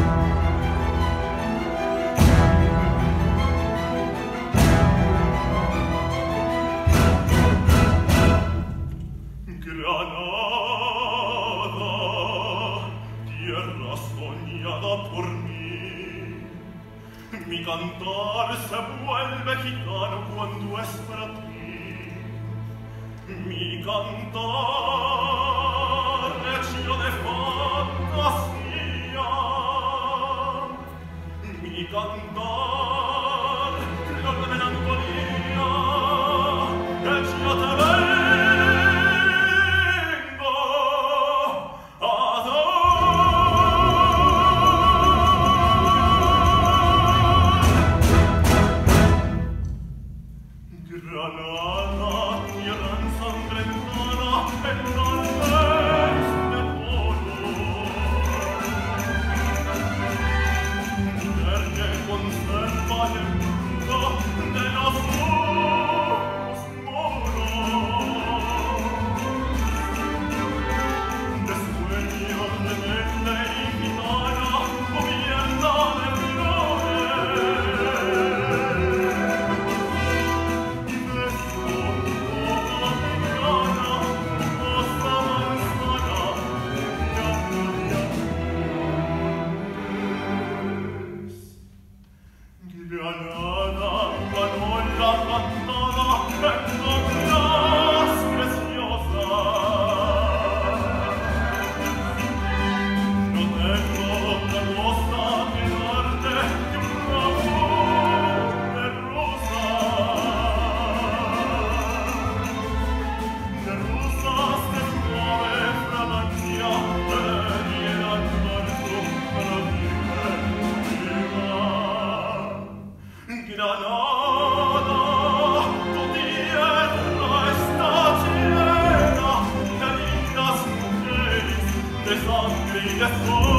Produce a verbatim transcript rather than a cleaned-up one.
Mi cantar se vuelve gitano cuando es para ti. Mi cantar hecho de fantasía. Mi cantar flor de melancolía. Hecho te vengo a dar. Granada, tierra ensangrentada, en albergues de dolor. Mujer que conserva el mundo de los ojos moros. De sueño rebelde y gitana, cubierta de Granada, ganó la cantada en novelas preciosas. No tengo otra cosa que darte que un ramo de rosas, de rosas de suave fragancia que dieran marzo para mi Granada, tu tierra está llena de lindas mujeres, de sangre y de sol.